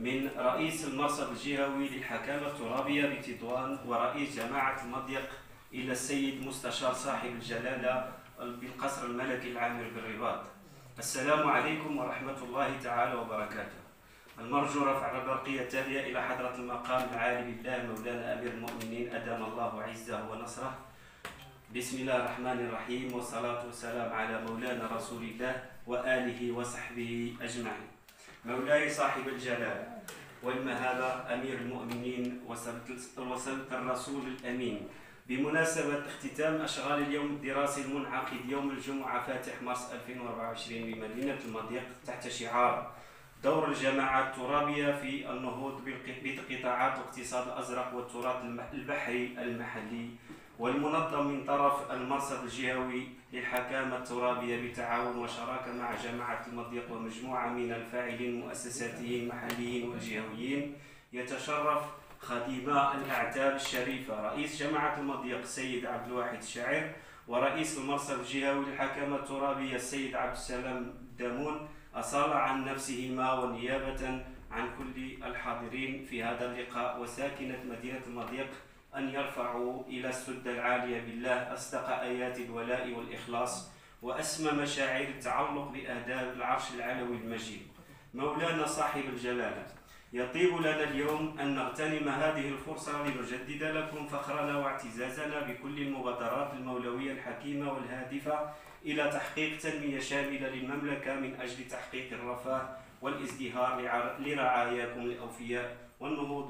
من رئيس المرصد الجهوي للحكامة الترابية بتطوان ورئيس جماعة المضيق إلى السيد مستشار صاحب الجلالة بالقصر الملكي العامر بالرباط. السلام عليكم ورحمة الله تعالى وبركاته. المرجو رفع البرقية التالية إلى حضرة المقام العالي بالله مولانا أمير المؤمنين أدام الله عزه ونصره. بسم الله الرحمن الرحيم، والصلاة والسلام على مولانا رسول الله وآله وصحبه أجمعين. مولاي صاحب الجلالة والمهابة أمير المؤمنين وسلطة الرسول الأمين، بمناسبة اختتام أشغال اليوم الدراسي المنعقد يوم الجمعة فاتح مارس 2024 بمدينة المضيق تحت شعار دور الجماعات الترابية في النهوض بقطاعات الاقتصاد الأزرق والتراث البحري المحلي، والمنظم من طرف المرصد الجهوي للحكامة الترابية بتعاون وشراكة مع جماعة المضيق ومجموعة من الفاعلين المؤسساتيين المحليين والجهويين. يتشرف خديم الأعتاب الشريفة رئيس جماعة المضيق السيد عبد الواحد الشاعر، ورئيس المرصد الجهوي للحكامة الترابية السيد عبد السلام الدامون، أصال عن نفسهما ونيابة عن كل الحاضرين في هذا اللقاء وساكنة مدينة المضيق أن يرفعوا إلى السدة العالية بالله أصدق آيات الولاء والإخلاص وأسمى مشاعر التعلق بآداب العرش العلوي المجيد. مولانا صاحب الجلالة، يطيب لنا اليوم أن نغتنم هذه الفرصة لنجدد لكم فخرنا واعتزازنا بكل المبادرات المولوية الحكيمة والهادفة إلى تحقيق تنمية شاملة للمملكة من أجل تحقيق الرفاه والازدهار لرعاياكم الأوفياء والنهوض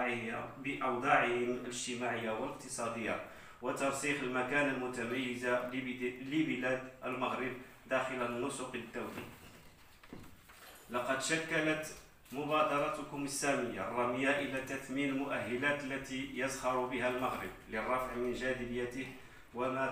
بأوضاعهم الاجتماعية والاقتصادية وترسيخ المكانة المتميزة لبلاد المغرب داخل النسق الدولي. لقد شكلت مبادرتكم السامية الرامية إلى تثمين المؤهلات التي يزخر بها المغرب للرفع من جاذبيته وما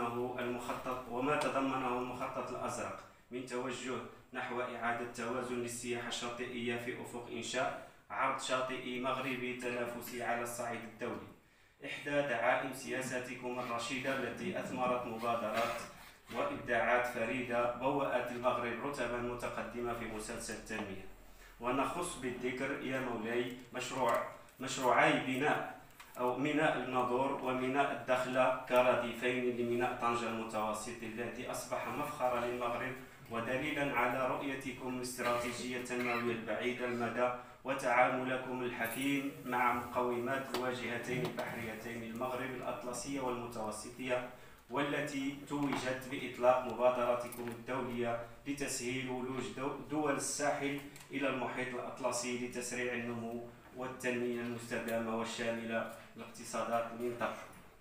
تضمنه المخطط الأزرق من توجه نحو إعادة توازن للسياحة الشاطئية في أفق إنشاء عرض شاطئي مغربي تنافسي على الصعيد الدولي، إحدى دعائم سياساتكم الرشيدة التي أثمرت مبادرات وإبداعات فريدة بوأت المغرب رتبا متقدمة في مسلسل التنمية. ونخص بالذكر يا مولاي مشروعي ميناء الناظور وميناء الدخلة كرديفين لميناء طنجة المتوسط الذي أصبح مفخرا للمغرب ودليلا على رؤيتكم الاستراتيجية التنموية البعيدة المدى وتعاملكم الحكيم مع مقومات الواجهتين البحريتين المغرب الأطلسية والمتوسطية، والتي توجت بإطلاق مبادرتكم الدولية لتسهيل ولوج دول الساحل إلى المحيط الأطلسي لتسريع النمو والتنمية المستدامة والشاملة لاقتصادات المنطقة.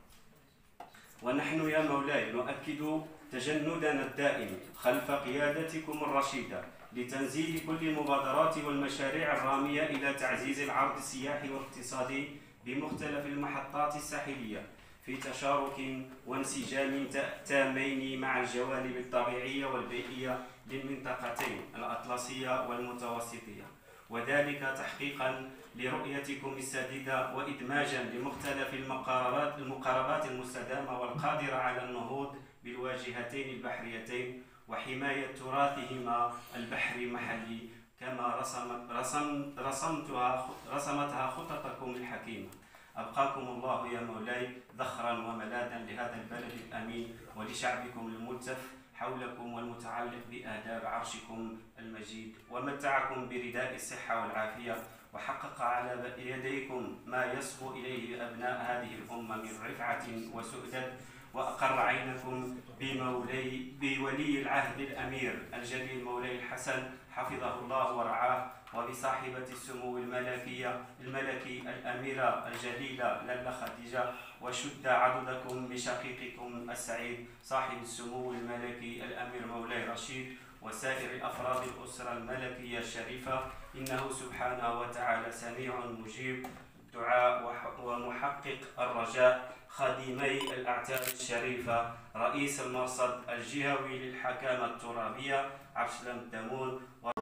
ونحن يا مولاي نؤكد تجندنا الدائم خلف قيادتكم الرشيدة لتنزيل كل المبادرات والمشاريع الرامية إلى تعزيز العرض السياحي والاقتصادي بمختلف المحطات الساحلية في تشارك وانسجام تامين مع الجوانب الطبيعية والبيئية للمنطقتين الأطلسية والمتوسطية، وذلك تحقيقا لرؤيتكم السديدة وإدماجا لمختلف المقاربات المستدامة والقادرة على النهوض بالواجهتين البحريتين وحماية تراثهما البحري المحلي كما رسمتها خططكم الحكيمة. أبقاكم الله يا مولاي ذخرا وملاذا لهذا البلد الأمين ولشعبكم الملتف حولكم والمتعلق بآداب عرشكم المجيد، ومتعكم برداء الصحة والعافية، وحقق على يديكم ما يصبو إليه أبناء هذه الأمة من رفعة وسؤدد، وأقر عينكم بولي العهد الأمير الجليل مولاي الحسن حفظه الله ورعاه، وبصاحبة السمو الملكي الأميرة الجليلة لاله خديجة، وشد عضدكم بشقيقكم السعيد صاحب السمو الملكي الأمير مولاي رشيد وسائر أفراد الأسرة الملكية الشريفة، إنه سبحانه وتعالى سميع مجيب الدعاء ومحقق الرجاء. خادمي الأعتاب الشريفة رئيس المرصد الجهوي للحكامة الترابية عبد السلام الدامون